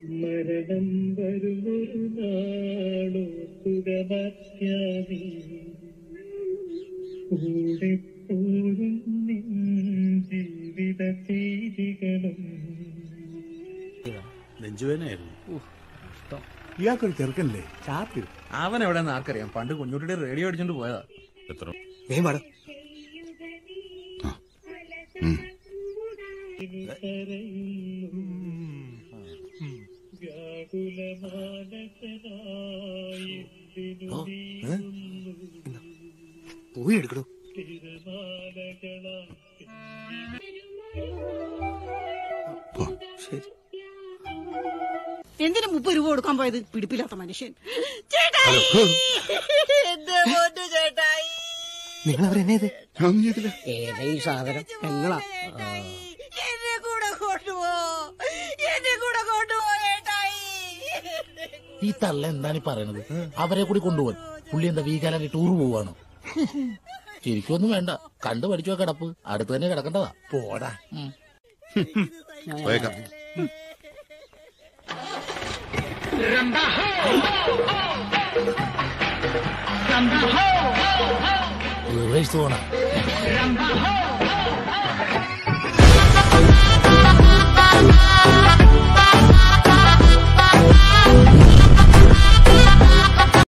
മരണം വരുമൊരു നാളോത്തുകമത്യാമി കൂടെ പോരും നിൻ ജീവിത ചെയ്തികളും. നെഞ്ചുവേനായിരുന്നു. ഇയാൾക്കൊരു ചെറുക്കല്ലേ ചാപ്പി. അവൻ എവിടെ ആർക്കറിയാം. പണ്ട് കുഞ്ഞുട്ടിയുടെ റേഡിയോ അടിച്ചോണ്ട് പോയതാ. എത്ര പോയി എടുക്കണോ? ശരി. എന്തിനു 30 രൂപ കൊടുക്കാൻ പോയത്? പിടിപ്പില്ലാത്ത മനുഷ്യൻ. നിങ്ങൾ അവരെന്നെ ഏതാ ഈ സാധനം? ഞങ്ങളാ. എന്നെ കൂടെ കൊണ്ടുപോ, എന്നെ കൂടെ കൊണ്ടുപോ ചേട്ടായി. ഈ തള്ള എന്താണ് ഈ പറയണത്? അവരെ കൂടി കൊണ്ടുപോകാൻ പുള്ളി എന്താ വീക്കാലാക്കി ടൂർ പോവാണോ? ശരിക്കൊന്നും വേണ്ട, കണ്ടു പഠിച്ചോ കിടപ്പ്. അടുത്ത് തന്നെ കിടക്കേണ്ടതാ. പോടാ. പോണ